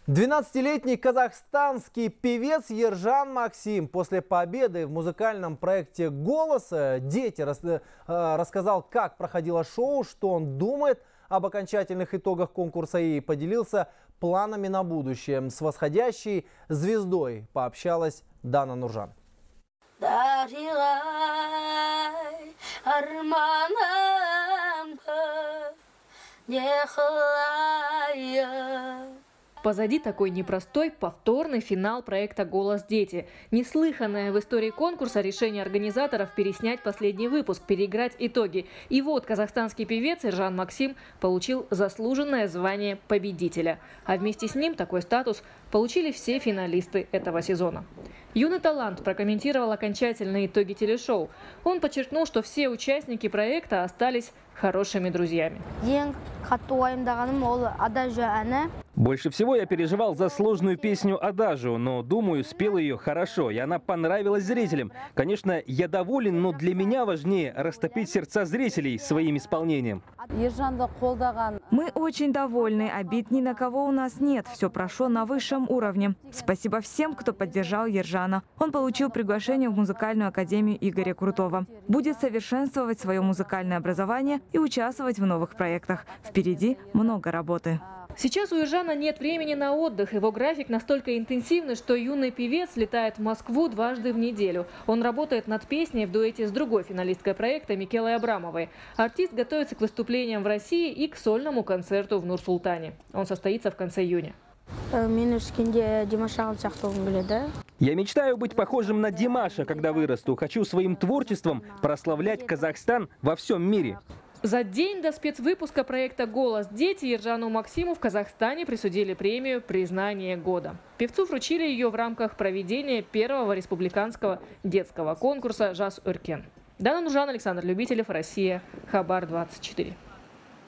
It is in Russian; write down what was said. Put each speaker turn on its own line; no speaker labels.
12-летний казахстанский певец Ержан Максим после победы в музыкальном проекте «Голос дети» рассказал, как проходило шоу, что он думает об окончательных итогах конкурса и поделился планами на будущее. С восходящей звездой пообщалась Дана Нуржан.
Позади такой непростой повторный финал проекта «Голос дети». Неслыханное в истории конкурса решение организаторов переснять последний выпуск, переиграть итоги. И вот казахстанский певец Ержан Максим получил заслуженное звание победителя. А вместе с ним такой статус получили все финалисты этого сезона. Юный талант прокомментировал окончательные итоги телешоу. Он подчеркнул, что все участники проекта остались хорошими друзьями.
Больше всего я переживал за сложную песню «Адажу», но, думаю, спел ее хорошо, и она понравилась зрителям. Конечно, я доволен, но для меня важнее растопить сердца зрителей своим исполнением.
Мы очень довольны, обид ни на кого у нас нет, все прошло на высшем уровне. Спасибо всем, кто поддержал Ержана. Он получил приглашение в музыкальную академию Игоря Крутого. Будет совершенствовать свое музыкальное образование и участвовать в новых проектах. Впереди много работы.
Сейчас у Ержана нет времени на отдых. Его график настолько интенсивный, что юный певец летает в Москву дважды в неделю. Он работает над песней в дуэте с другой финалисткой проекта Микелой Абрамовой. Артист готовится к выступлениям в России и к сольному концерту в Нур-Султане. Он состоится в конце июня.
Я мечтаю быть похожим на Димаша, когда вырасту. Хочу своим творчеством прославлять Казахстан во всем мире.
За день до спецвыпуска проекта «Голос дети» Ержану Максиму в Казахстане присудили премию «Признание года». Певцу вручили ее в рамках проведения первого республиканского детского конкурса «Жас Өркен». Дана Нуржан, Александр Любителев, Россия, Хабар 24.